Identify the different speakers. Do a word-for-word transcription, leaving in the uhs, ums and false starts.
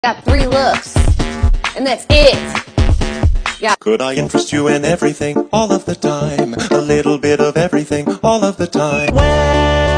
Speaker 1: Got three looks, and that's it. Yeah.
Speaker 2: Could I interest you in everything, all of the time? A little bit of everything, all of the time. When